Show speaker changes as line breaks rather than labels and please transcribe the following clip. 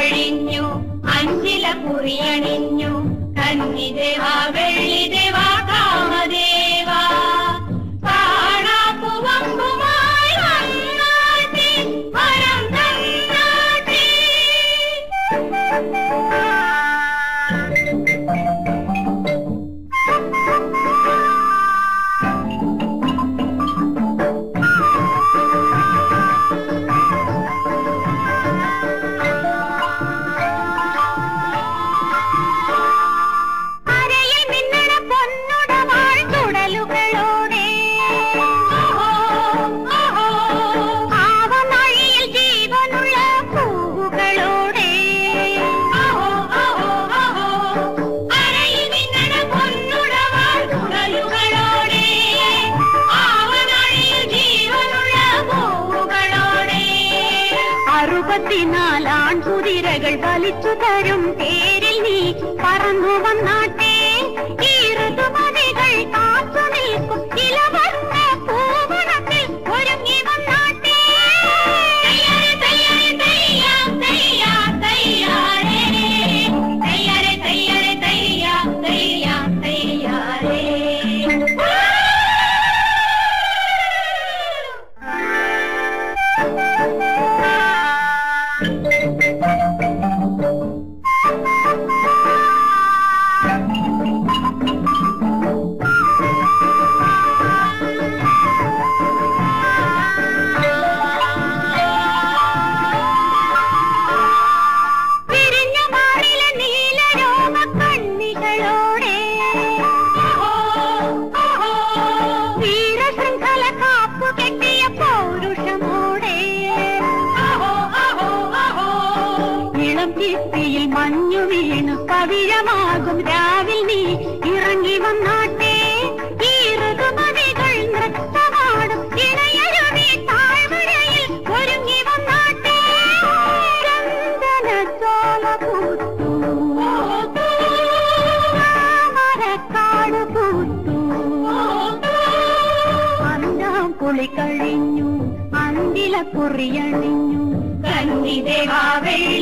കഴിഞ്ഞു അഞ്ചില കുറിയണിഞ്ഞു കന്നിദേവാ വെള്ളിദേവാ കാമദേവാ കാണാപ്പുവമ്പുമായി വന്നാട്ടെ വരം തന്നാട്ടെ. കുതിരകൾ വലിച്ചു തരും തേരിൽ നീ പറന്നു വന്നാട്ടെ. ഈ ഋതുമതികൾ കാത്തു നിൽക്കും ഇലവർണ്ണ പൂവനത്തിൽ ഒരുങ്ങി വന്നാട്ടെ. തയ്യാറെ ഭിത്തിയിൽ മഞ്ഞു വീണു കവിഴമാകും രാവിൽ നീ ഇറങ്ങി വന്നാട്ടെ. ഈ ഋതുമതികൾ നൃത്തമാടും ഇണയരുവി താഴ്വരയിൽ ഒരുങ്ങി വന്നാട്ടെ. ചന്ദനച്ചോല പൂത്തു മരക്കാട് പൂത്തു അന്താം പുളി കഴിഞ്ഞു അന്തില കുറിയണിഞ്ഞു കന്നിദേവാ വെള്ളിദേവാ